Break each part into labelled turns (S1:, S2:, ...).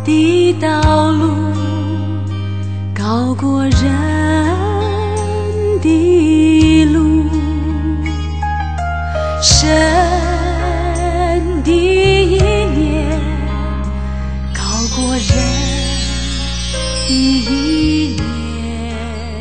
S1: 的道路高过人的路，神的意念高过人的意念，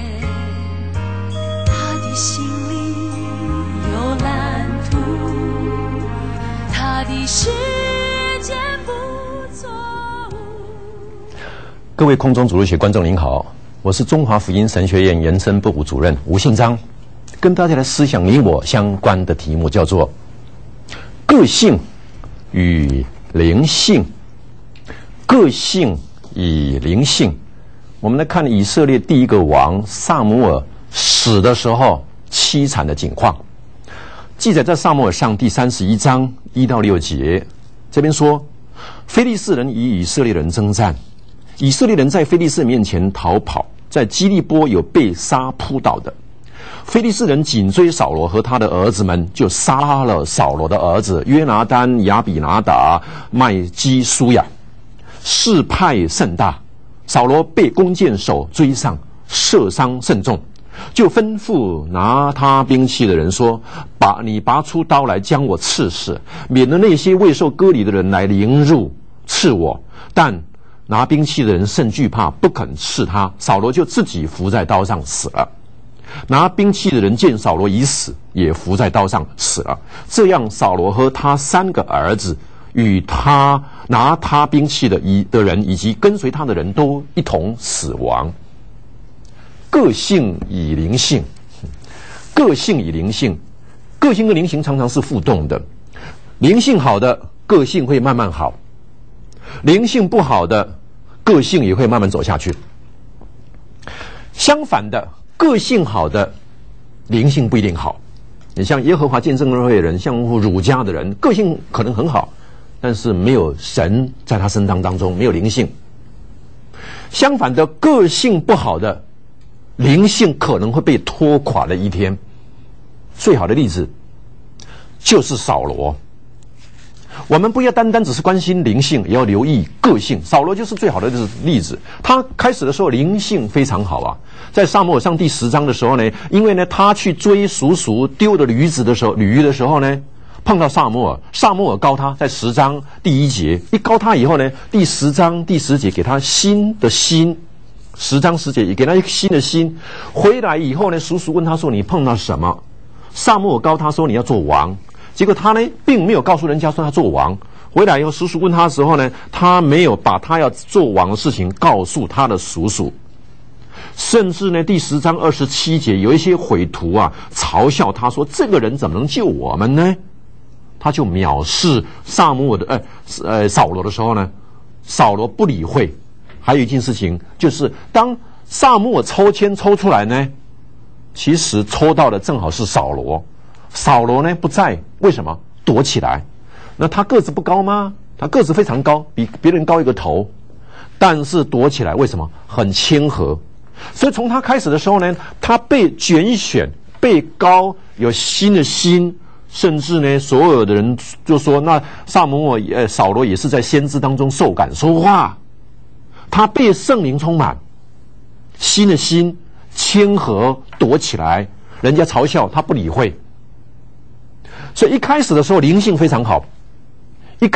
S1: 他的心里有蓝图，他的时间不错误。
S2: 各位空中主日学观众您好，我是中华福音神学院延伸部主任吴信章，跟大家来思想你我相关的题目，叫做个性与灵性。个性与灵性，我们来看以色列第一个王撒母耳死的时候凄惨的景况，记载在撒母耳上第31章1到6节。这边说，非利士人与以色列人征战，以色列人在非利士面前逃跑，在基利波有被杀扑倒的。非利士人紧追扫罗和他的儿子们，就杀了扫罗的儿子约拿单、亚比拿达、麦基舒亚，事派甚大。扫罗被弓箭手追上，射伤甚重，就吩咐拿他兵器的人说：你拔出刀来将我刺死，免得那些未受割礼的人来凌辱刺我。但拿兵器的人甚惧怕，不肯刺他，扫罗就自己伏在刀上死了。拿兵器的人见扫罗已死，也伏在刀上死了。这样扫罗和他3个儿子与他拿他兵器的人以及跟随他的人都一同死亡。个性与灵性，个性与灵性，个性跟灵性常常是互动的。灵性好的个性会慢慢好，灵性不好的个性也会慢慢走下去。相反的，个性好的灵性不一定好。你像耶和华见证会的人，像儒家的人，个性可能很好，但是没有神在他身当中，没有灵性。相反的，个性不好的灵性可能会被拖垮的一天。最好的例子就是扫罗。我们不要单单只是关心灵性，也要留意个性。扫罗就是最好的例子。他开始的时候灵性非常好啊，在撒母耳上第10章的时候呢，因为呢他去追叔叔丢的驴的时候呢，碰到撒母耳，撒母耳膏他，在10章第1节一膏他以后呢，第10章第10节给他新的心，10章10节也给他一个新的心。回来以后呢，叔叔问他说：“你碰到什么？”撒母耳膏他说：“你要做王。”结果他呢，并没有告诉人家说他做王。回来以后，叔叔问他的时候呢，他没有把他要做王的事情告诉他的叔叔。甚至呢，第10章27节有一些毁徒啊，嘲笑他说：“这个人怎么能救我们呢？”他就藐视撒母耳的扫罗的时候呢，扫罗不理会。还有一件事情，就是当撒母耳抽签抽出来呢，其实抽到的正好是扫罗。扫罗呢不在，为什么？躲起来。那他个子不高吗？他个子非常高，比别人高一个头，但是躲起来，为什么？很谦和。所以从他开始的时候呢，他被拣选，被膏，有新的心，甚至呢，所有的人就说，那撒母耳扫罗也是在先知当中受感说话，他被圣灵充满，新的心，谦和，躲起来，人家嘲笑他不理会。所以一开始的时候灵性非常好，那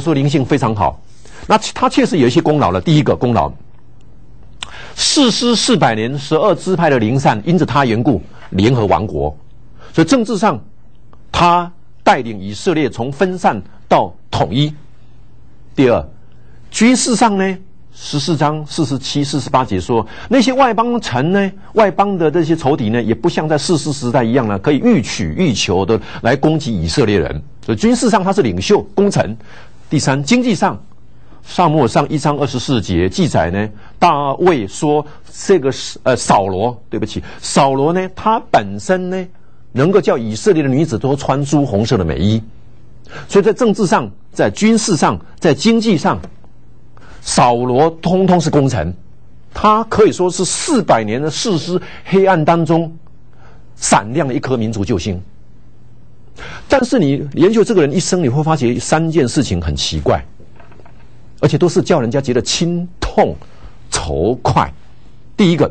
S2: 他确实有一些功劳了。第一个功劳，士师400年，12支派的灵善因着他缘故联合亡国，所以政治上他带领以色列从分散到统一。第二，军事上呢，14章47、48节说，那些外邦城呢，外邦的这些仇敌呢，也不像在士师时代一样呢，可以欲取欲求的来攻击以色列人。所以军事上他是领袖功臣。第三，经济上，撒母耳上1章24节记载呢，大卫说这个扫罗呢，他本身呢能够叫以色列的女子都穿朱红色的美衣。所以在政治上，在军事上，在经济上，扫罗通通是功臣，他可以说是400年的士师黑暗当中闪亮的一颗民族救星。但是你研究这个人一生，你会发觉3件事情很奇怪。 而且都是叫人家觉得心痛仇快。第一个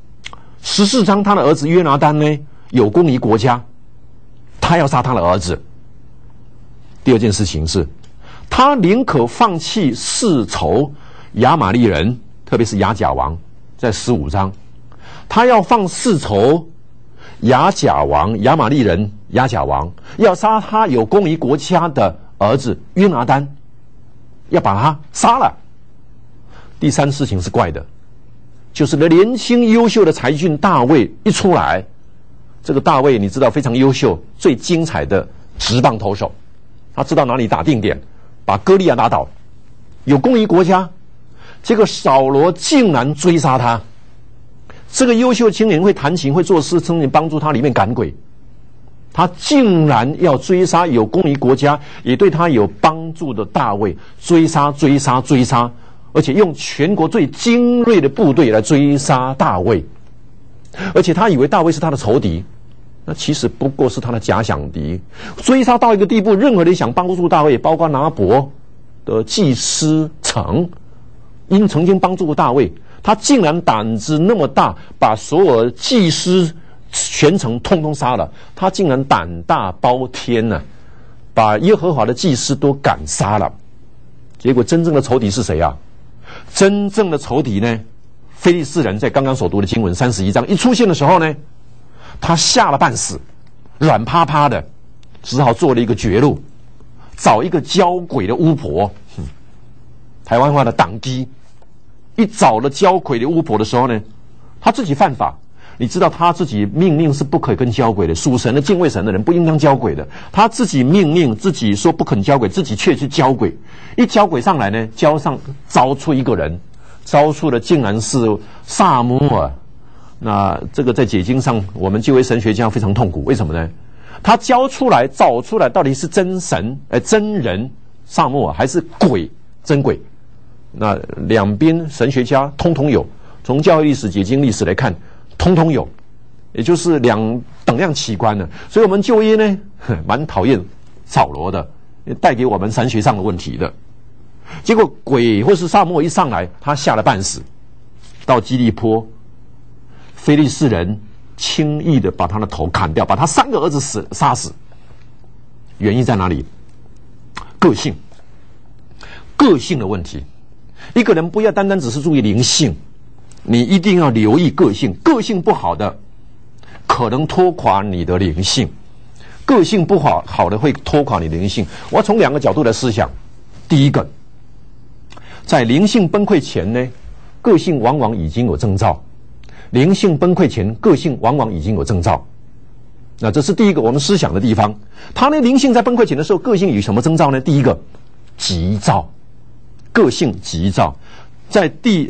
S2: ，14章他的儿子约拿单呢有功于国家，他要杀他的儿子。第二件事情是，他宁可放弃世仇亚玛力人，特别是亚甲王，在15章，他要放世仇亚甲王、亚玛力人、亚甲王，要杀他有功于国家的儿子约拿单，要把他杀了。第三事情是怪的，就是那年轻优秀的才俊大卫一出来，这个大卫你知道非常优秀，最精彩的直棒投手，他知道哪里打定点，把歌利亚打倒，有功于国家。结果扫罗竟然追杀他，这个优秀青年会弹琴会做事，甚至帮助他里面赶鬼，他竟然要追杀有功于国家也对他有帮助的大卫，追杀，而且用全国最精锐的部队来追杀大卫，而且他以为大卫是他的仇敌，那其实不过是他的假想敌。追杀到一个地步，任何人想帮助大卫，包括拿伯的祭司城，因曾经帮助过大卫，他竟然胆子那么大，把所有祭司全城通通杀了。他竟然胆大包天啊，把耶和华的祭司都赶杀了。结果真正的仇敌是谁啊？真正的仇敌呢，非利士人在刚刚所读的经文31章一出现的时候呢，他吓了半死，软趴趴的，只好做了一个绝路，找一个交鬼的巫婆，台湾话的党基。一找了交鬼的巫婆的时候呢，他自己犯法。你知道他自己命令是不可以跟交鬼的，属神的敬畏神的人不应当交鬼的，他自己命令自己说不肯交鬼，自己却去交鬼。一交鬼上来呢，招出一个人，招出的竟然是撒母耳。那这个在解经上我们就为神学家非常痛苦，为什么呢？他找出来到底是真神真人撒母耳还是鬼真鬼？那两边神学家通通有，从教会历史、解经历史来看，通通有，也就是两等量齐观的。所以我们就业呢，蛮讨厌扫罗的，带给我们神学上的问题的。结果鬼或是撒母耳一上来，他吓了半死。到基利波，非利士人轻易的把他的头砍掉，把他3个儿子杀死。原因在哪里？个性的问题。一个人不要单单只是注意灵性，你一定要留意个性。个性不好的可能拖垮你的灵性，个性不好的会拖垮你的灵性。我要从2个角度来思想。第一个，在灵性崩溃前呢，个性往往已经有征兆。灵性崩溃前，个性往往已经有征兆。那这是第一个我们思想的地方。他呢，灵性在崩溃前的时候，个性有什么征兆呢？第一个，急躁。个性急躁，在第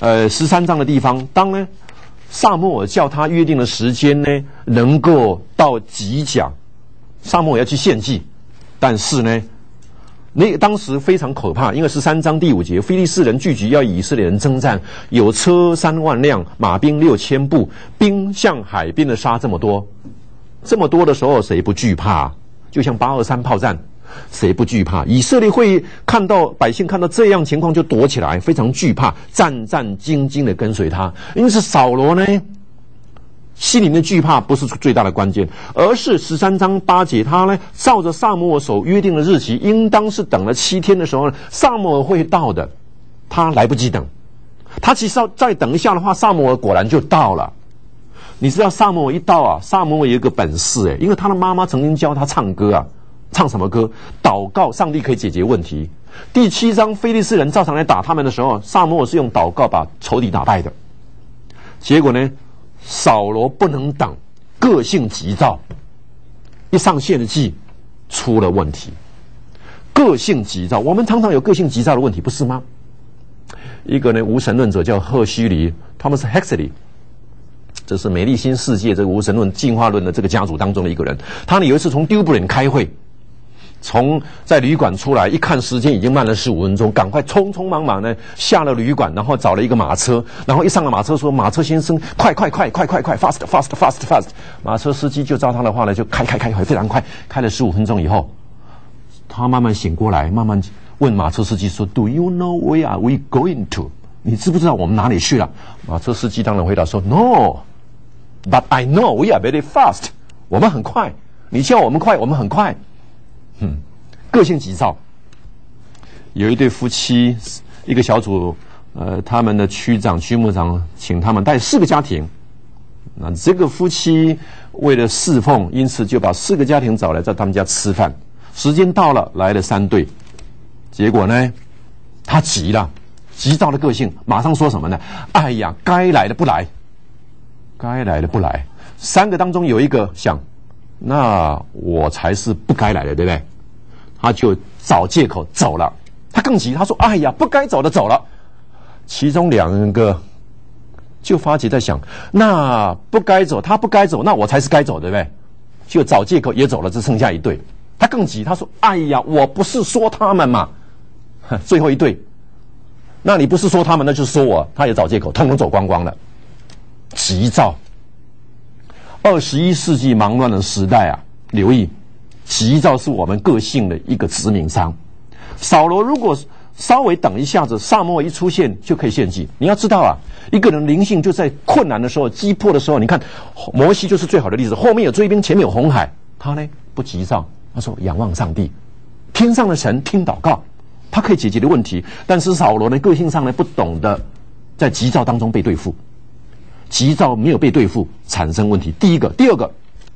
S2: 13章的地方，当呢撒母耳叫他约定的时间呢能够到吉甲，撒母耳要去献祭，但是呢当时非常可怕，因为13章第5节，非利士人聚集要以色列人征战，有车3万辆，马兵6000部，兵向海边的沙这么多的时候，谁不惧怕？就像823炮战。谁不惧怕？以色列会百姓看到这样情况就躲起来，非常惧怕，战战兢兢的跟随他。因此扫罗呢，心里面惧怕不是最大的关键，而是13章8节，他呢照着撒母耳所约定的日期，应当是等了7天的时候，撒母耳会到的，他来不及等。他其实要再等一下的话，撒母耳果然就到了。你知道撒母耳一到啊，撒母耳有一个本事因为他的妈妈曾经教他唱歌啊。唱什么歌？祷告，上帝可以解决问题。第7章，非利士人照常来打他们的时候，撒母耳是用祷告把仇敌打败的。结果呢，扫罗不能等，个性急躁，一上献祭出了问题。个性急躁，我们常常有个性急躁的问题，不是吗？一个呢无神论者叫赫胥黎，他们是 Huxley， 这是美丽新世界这个无神论进化论的这个家族当中的一个人。他呢有一次从丢布林开会，在旅馆出来，一看时间已经慢了15分钟，赶快匆匆忙忙呢下了旅馆，然后找了一个马车，然后一上了马车说：“马车先生，快 fast。”马车司机就照他的话呢，就开非常快，开了15分钟以后，他慢慢醒过来，慢慢问马车司机说 ：“Do you know where are we going to？” 你知不知道我们哪里去了？马车司机当然回答说 ：“No，but I know we are very fast。”我们很快，你叫我们快，我们很快。个性急躁。有一对夫妻，一个小组，他们的区长、区牧长请他们带4个家庭。那这个夫妻为了侍奉，因此就把4个家庭找来在他们家吃饭。时间到了，来了3对，结果呢，他急了，急躁的个性，马上说什么呢？哎呀，该来的不来，该来的不来。3个当中有一个想，那我才是不该来的，对不对？他就找借口走了。他更急，他说：“哎呀，不该走的走了。”其中2个就发觉在想，那不该走，他不该走，那我才是该走，对不对？就找借口也走了，只剩下1对。他更急，他说：“哎呀，我不是说他们嘛。”最后1对，那你不是说他们，那就是说我。他也找借口，通通走光光了。急躁。21世纪忙乱的时代啊，留意，急躁是我们个性的一个致命伤。扫罗如果稍微等一下子，撒母耳一出现就可以献祭。你要知道啊，一个人灵性就在困难的时候、击破的时候，你看摩西就是最好的例子。后面有追兵，前面有红海，他呢不急躁，他说仰望上帝，天上的神听祷告，他可以解决的问题。但是扫罗呢，个性上呢不懂得在急躁当中被对付，急躁没有被对付，产生问题。第一个，第二个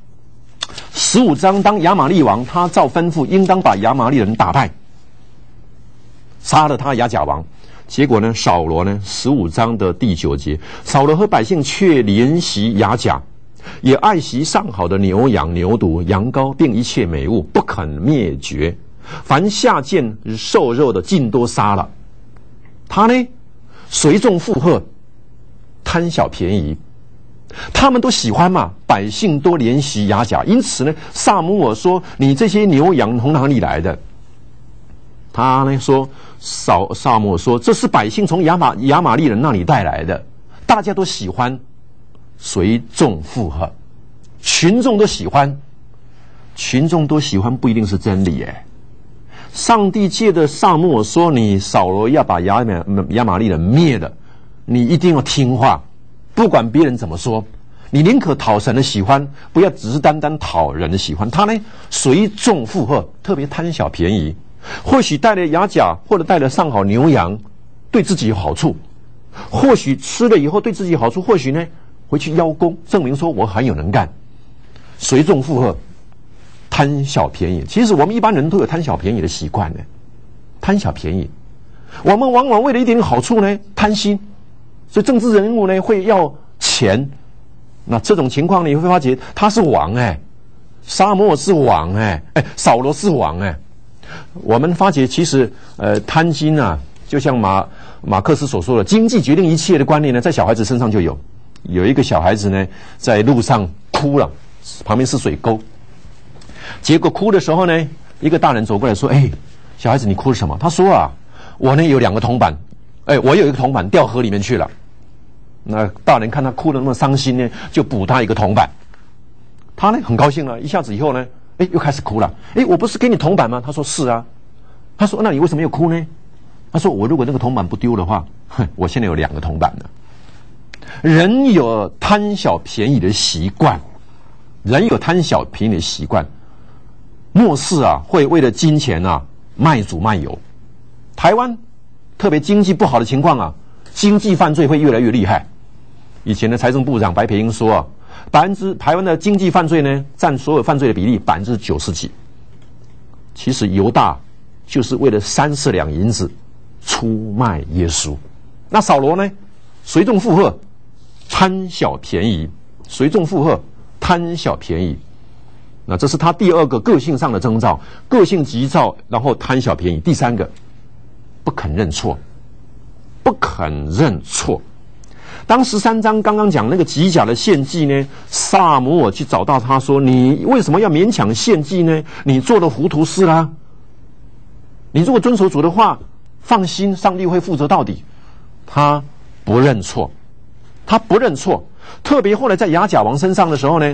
S2: ，15章当亚玛力王，他照吩咐应当把亚玛力人打败。杀了他亚甲王，结果呢？扫罗呢？15章的第9节，扫罗和百姓却怜惜亚甲，也爱惜上好的牛羊、牛犊、羊羔，并一切美物，不肯灭绝。凡下贱瘦肉的，尽都杀了。他呢，随众附和，贪小便宜。他们都喜欢嘛，百姓都怜惜亚甲，因此呢，撒母耳说：“你这些牛羊从哪里来的？”他呢说，撒母耳说，这是百姓从亚玛力人那里带来的，大家都喜欢，随众附和，群众都喜欢，群众都喜欢不一定是真理耶。上帝借着撒母耳说，你扫罗要把亚玛力人灭了，你一定要听话，不管别人怎么说，你宁可讨神的喜欢，不要只是单单讨人的喜欢。他呢随众附和，特别贪小便宜。或许带了亚甲或者带了上好牛羊对自己有好处，或许吃了以后对自己有好处，或许呢回去邀功，证明说我很有能干。随众附和，贪小便宜。其实我们一般人都有贪小便宜的习惯呢，贪小便宜。我们往往为了一点好处呢贪心，所以政治人物呢会要钱。那这种情况你会发觉他是王撒母耳是王扫罗是王我们发觉其实贪心啊，就像马克思所说的经济决定一切的观念呢，在小孩子身上就有。有一个小孩子呢在路上哭了，旁边是水沟，结果哭的时候呢，一个大人走过来说：“小孩子你哭什么？”他说啊，我呢有2个铜板，我有一个铜板掉河里面去了。那大人看他哭得那么伤心呢，就补他1个铜板。他呢很高兴了，一下子以后呢又开始哭了。我不是给你铜板吗？他说是啊。他说那你为什么要哭呢？他说我如果那个铜板不丢的话，我现在有2个铜板了。人有贪小便宜的习惯，人有贪小便宜的习惯，末世啊会为了金钱啊卖主卖友。台湾特别经济不好的情况啊，经济犯罪会越来越厉害。以前的财政部长白培英说啊，台湾的经济犯罪呢，占所有犯罪的比例90%几。其实犹大就是为了30两银子出卖耶稣。那扫罗呢，随众附和，贪小便宜，随众附和，贪小便宜。那这是他第2个个性上的征兆，个性急躁，然后贪小便宜。第3个，不肯认错，不肯认错。当13章刚刚讲那个吉甲的献祭呢，撒母耳去找到他说：“你为什么要勉强献祭呢？你做了糊涂事啦！你如果遵守主的话，放心，上帝会负责到底。”他不认错，他不认错。特别后来在亚甲王身上的时候呢，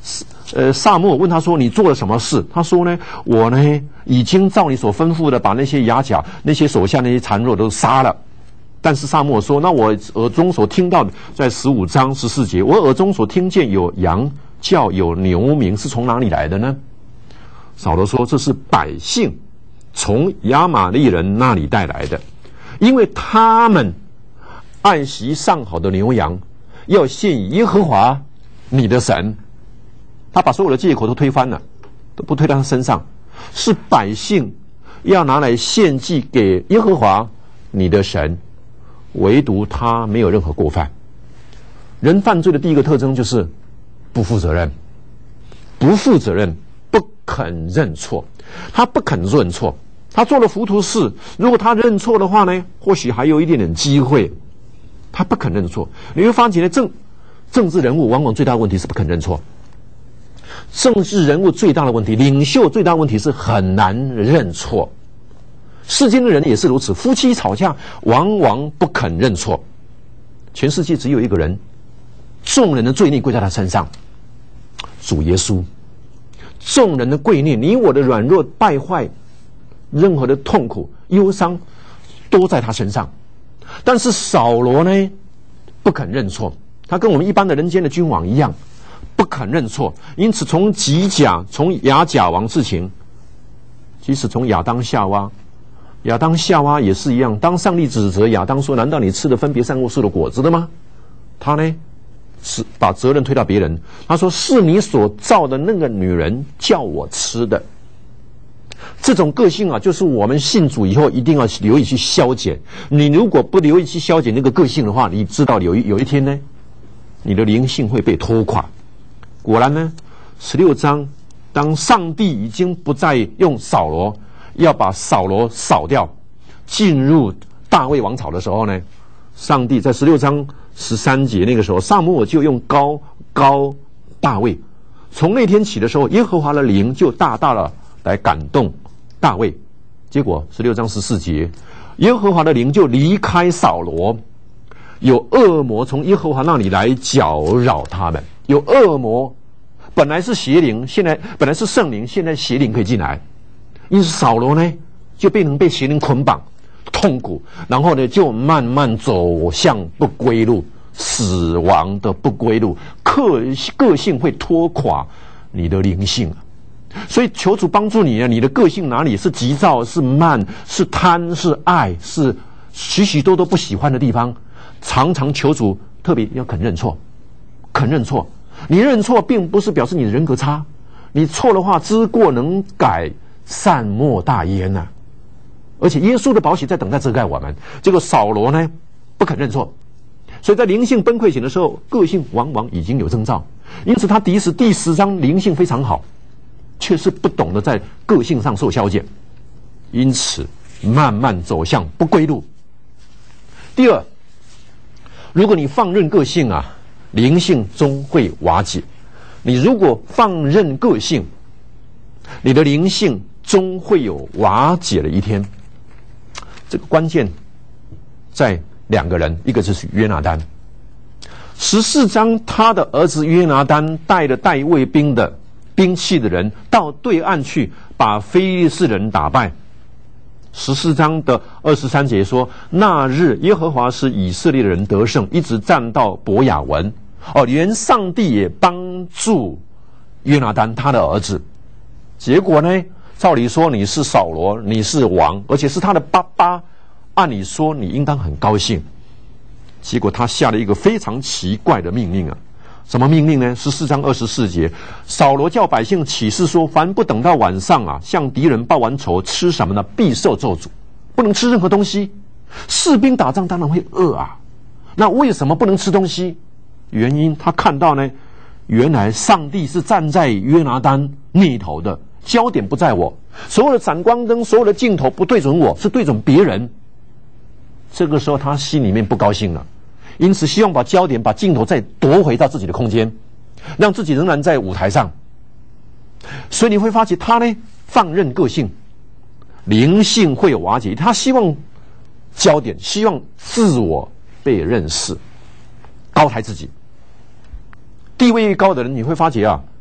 S2: 撒母耳问他说：“你做了什么事？”他说呢：“我呢已经照你所吩咐的，把那些亚甲、那些手下那些残弱都杀了。”但是撒母耳说：“那我耳中所听到的，在15章14节，我耳中所听见有羊叫、有牛鸣，是从哪里来的呢？”扫罗说：“这是百姓从亚玛利人那里带来的，因为他们爱惜上好的牛羊，要献以耶和华你的神。”他把所有的借口都推翻了，都不推到他身上，是百姓要拿来献祭给耶和华你的神，唯独他没有任何过犯。人犯罪的第一个特征就是不负责任，不负责任，不肯认错。他不肯认错，他做了糊涂事，如果他认错的话呢，或许还有一点点机会。他不肯认错，你会发觉政治人物往往最大的问题是不肯认错。政治人物最大的问题，领袖最大的问题是很难认错。世间的人也是如此，夫妻吵架往往不肯认错。全世界只有一个人，众人的罪孽归在他身上，主耶稣。众人的罪孽，你我的软弱败坏，任何的痛苦忧伤都在他身上。但是扫罗呢，不肯认错，他跟我们一般的人间的君王一样，不肯认错。因此从亚甲王事情，即使从亚当夏娃也是一样。当上帝指责亚当说：“难道你吃了分别善恶树的果子的吗？”他呢是把责任推到别人，他说：“是你所造的那个女人叫我吃的。”这种个性啊，就是我们信主以后一定要留意去消减。你如果不留意去消减那个个性的话，你知道有一天呢，你的灵性会被拖垮。果然呢，16章，当上帝已经不再用扫罗，要把扫罗扫掉，进入大卫王朝的时候呢，上帝在16章13节那个时候，撒母耳就用高大卫。从那天起的时候，耶和华的灵就大大的来感动大卫。结果16章14节，耶和华的灵就离开扫罗，有恶魔从耶和华那里来搅扰他们。有恶魔，本来是邪灵，本来是圣灵，现在邪灵可以进来。因此扫罗呢就被邪灵捆绑，痛苦，然后呢就慢慢走向不归路，死亡的不归路。个性会拖垮你的灵性。所以求主帮助你啊！你的个性哪里是急躁、是慢、是贪、是爱、是许许多多不喜欢的地方，常常求主特别要肯认错，肯认错。你认错并不是表示你的人格差，你错的话，知过能改，善莫大焉呐。而且耶稣的宝血在等待遮盖我们。结果扫罗呢不肯认错，所以在灵性崩溃型的时候，个性往往已经有征兆。因此他第10章灵性非常好，却是不懂得在个性上受消减，因此慢慢走向不归路。第二，如果你放任个性啊，灵性终会瓦解。你如果放任个性，你的灵性终会有瓦解的一天。这个关键在2个人，一个就是约拿单。14章他的儿子约拿单带着带卫兵的兵器的人到对岸去，把非利士人打败。14章的23节说，那日耶和华使以色列人得胜，一直战到伯亚文。连上帝也帮助约拿单他的儿子。结果呢，照理说你是扫罗，你是王，而且是他的爸爸，按理说你应当很高兴。结果他下了一个非常奇怪的命令啊！什么命令呢？14章24节，扫罗叫百姓起誓说，凡不等到晚上啊，向敌人报完仇，吃什么呢？必受咒诅，不能吃任何东西。士兵打仗当然会饿啊，那为什么不能吃东西？原因他看到呢，原来上帝是站在约拿单那头的，焦点不在我，所有的闪光灯，所有的镜头不对准我，是对准别人。这个时候他心里面不高兴了，因此希望把焦点、把镜头再夺回到自己的空间，让自己仍然在舞台上。所以你会发觉他呢放任个性，灵性会有瓦解。他希望焦点，希望自我被认识，高抬自己。地位越高的人，你会发觉啊，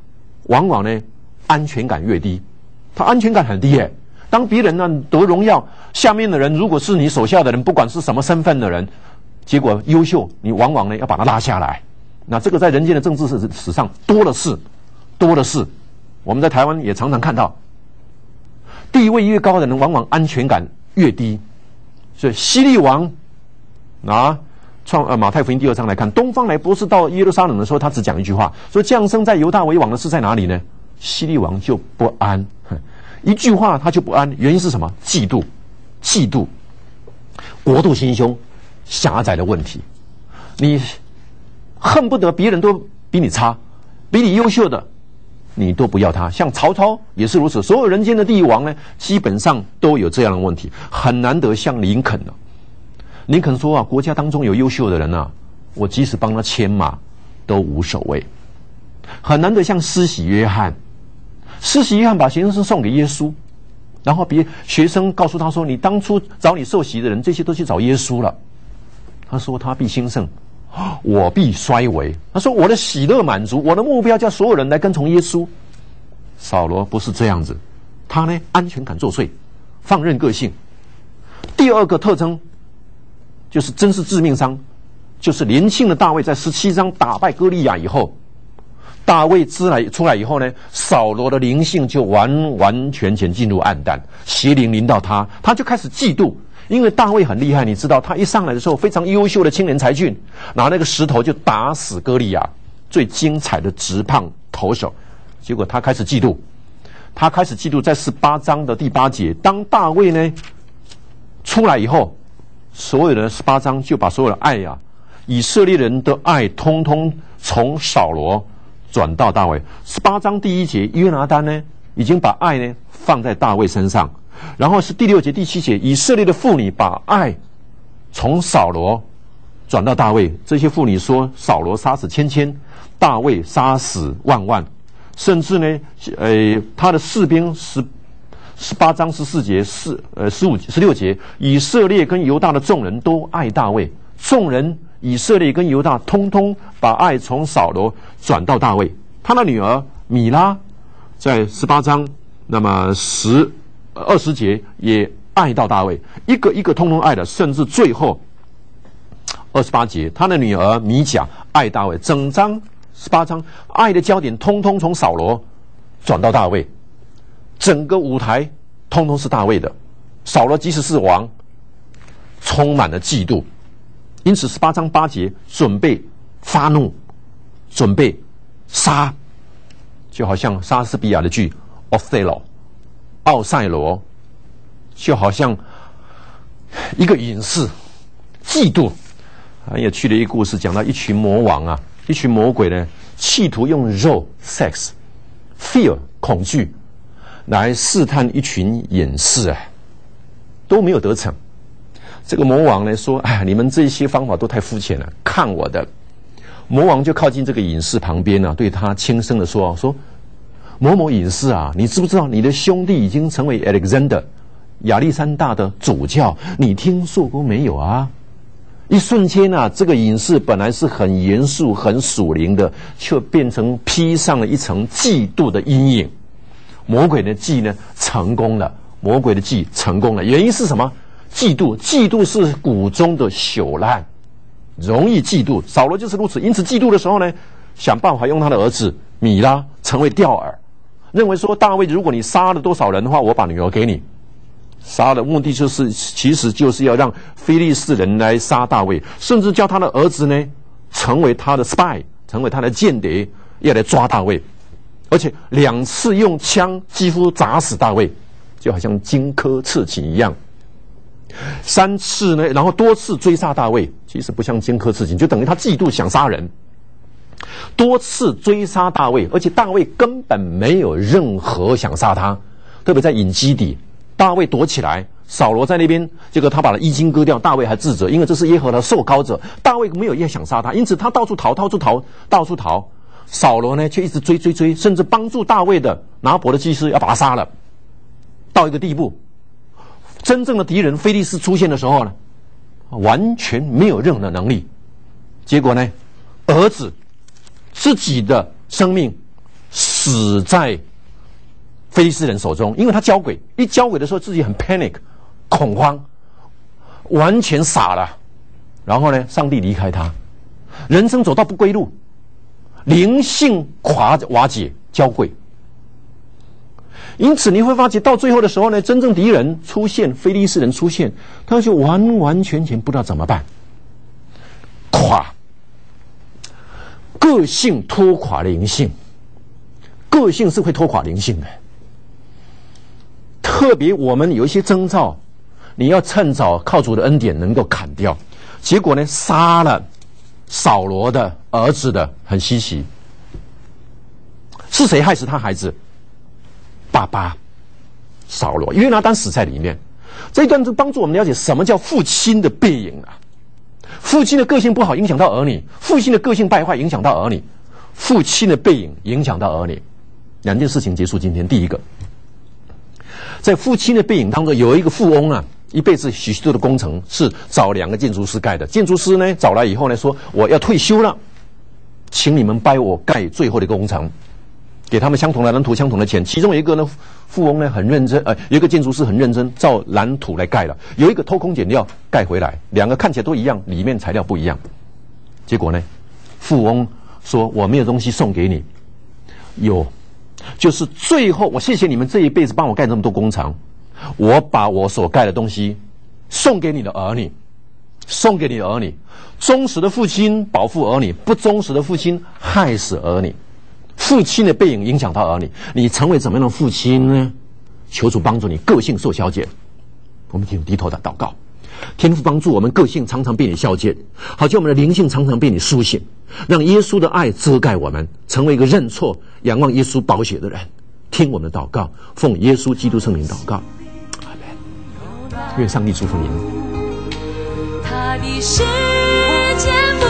S2: 往往呢安全感越低。他安全感很低耶。当别人呢得荣耀，下面的人如果是你手下的人，不管是什么身份的人，结果优秀，你往往呢要把他拉下来。那这个在人间的政治史上多的是，多的是。我们在台湾也常常看到，地位越高的人，往往安全感越低。所以希律王马太福音第2章来看，东方来博士到耶路撒冷的时候，他只讲一句话，说降生在犹大为王的是在哪里呢？希律王就不安，一句话他就不安，原因是什么？嫉妒，嫉妒，国度心胸狭窄的问题。你恨不得别人都比你差，比你优秀的你都不要他。像曹操也是如此，所有人间的帝王呢，基本上都有这样的问题，很难得像林肯了。林肯说啊，国家当中有优秀的人啊，我即使帮他牵马都无所谓。很难得像施洗约翰，施洗约翰把学生送给耶稣，然后学生告诉他说，你当初找你受洗的人，这些都去找耶稣了。他说他必兴盛，我必衰微。他说我的喜乐满足，我的目标叫所有人来跟从耶稣。扫罗不是这样子，他呢安全感作祟，放任个性。第二个特征就是真是致命伤，就是年轻的大卫在17章打败歌利亚以后，大卫出来以后呢，扫罗的灵性就完完全全进入暗淡，邪灵临到他，他就开始嫉妒。因为大卫很厉害，你知道他一上来的时候非常优秀的青年才俊，拿那个石头就打死歌利亚，最精彩的直棒投手。结果他开始嫉妒，在18章的第8节，当大卫呢出来以后，所有的18章就把所有的爱呀，以色列人的爱通通从扫罗转到大卫。18章第1节，约拿单呢已经把爱呢放在大卫身上。然后是第6节、第7节，以色列的妇女把爱从扫罗转到大卫。这些妇女说，扫罗杀死千千，大卫杀死万万。甚至呢，他的士兵18章14节、16节，以色列跟犹大的众人都爱大卫。众人以色列跟犹大通通把爱从扫罗转到大卫。他的女儿米拉在18章，那么20节也爱到大卫，一个一个通通爱的，甚至最后28节，他的女儿米甲爱大卫。整章18章爱的焦点通通从扫罗转到大卫，整个舞台通通是大卫的。扫罗即使是王，充满了嫉妒，因此18章8节准备发怒，准备杀，就好像莎士比亚的剧奥赛罗，就好像一个隐士嫉妒。也去了一个故事，讲到一群魔王啊，一群魔鬼呢，企图用肉 sex fear 恐惧来试探一群隐士啊，都没有得逞。这个魔王呢说，哎，你们这些方法都太肤浅了，看我的。魔王就靠近这个隐士旁边啊，对他轻声的说某某隐士啊，你知不知道你的兄弟已经成为 Alexander 亚历山大的主教？你听说过没有啊？一瞬间啊，这个隐士本来是很严肃很属灵的，却变成披上了一层嫉妒的阴影。魔鬼的计呢成功了，原因是什么？嫉妒是骨中的朽烂，容易嫉妒。扫罗就是如此，因此嫉妒的时候呢，想办法用他的儿子米拉成为钓饵，认为说，大卫，如果你杀了多少人的话，我把女儿给你。杀的目的其实就是要让非利士人来杀大卫，甚至叫他的儿子呢成为他的 spy， 成为他的间谍，要来抓大卫。而且2次用枪几乎砸死大卫，就好像荆轲刺秦一样。3次呢，然后多次追杀大卫，其实不像荆轲刺秦，就等于他嫉妒想杀人。多次追杀大卫，而且大卫根本没有任何想杀他，特别在隐基底，大卫躲起来，扫罗在那边，结果他把他衣襟割掉，大卫还自责，因为这是耶和华的受膏者，大卫没有也想杀他，因此他到处逃。扫罗呢却一直追，甚至帮助大卫的拿伯的祭司要把他杀了。到一个地步，真正的敌人非利士出现的时候呢，完全没有任何的能力。结果呢，儿子自己的生命死在非利士人手中，因为他交鬼，一交鬼的时候自己很 panic 恐慌，完全傻了。然后呢，上帝离开他，人生走到不归路，灵性瓦解，交鬼。因此你会发觉到最后的时候呢，真正敌人出现，非利士人出现，他就完完全全不知道怎么办，垮，个性拖垮灵性，个性是会拖垮灵性的。特别我们有一些征兆，你要趁早靠主的恩典能够砍掉。结果呢，杀了扫罗的儿子的很稀奇，是谁害死他孩子？爸爸扫罗，约拿单死在里面。这一段就帮助我们了解什么叫父亲的背影啊。父亲的个性不好影响到儿女，父亲的个性败坏影响到儿女，父亲的背影影响到儿女。两件事情结束今天。第一个，在父亲的背影当中，有一个富翁啊，一辈子许多的工程是找2个建筑师盖的。建筑师呢找来以后呢，说我要退休了，请你们帮我盖最后的工程，给他们相同的蓝图、相同的钱。其中有一个呢，富翁呢很认真，有一个建筑师很认真，照蓝图来盖了。有一个偷工减料盖回来，2个看起来都一样，里面材料不一样。结果呢，富翁说我没有东西送给你，有，就是最后我谢谢你们这一辈子帮我盖这么多工程，我把我所盖的东西送给你的儿女，送给你的儿女。忠实的父亲保护儿女，不忠实的父亲害死儿女。父亲的背影影响到儿女，你成为怎么样的父亲呢？求主帮助你个性受消解。我们请低头的祷告。天父帮助我们个性常常被你消解，好像我们的灵性常常被你苏醒，让耶稣的爱遮盖我们，成为一个认错仰望耶稣宝血的人。听我们的祷告，奉耶稣基督圣名祷告，阿们。愿上帝祝福您。
S1: 他的世界